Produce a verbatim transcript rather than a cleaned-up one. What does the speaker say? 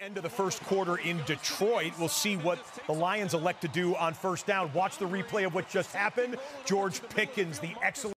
End of the first quarter in Detroit. We'll see what the Lions elect to do on first down. Watch the replay of what just happened. George Pickens, the excellent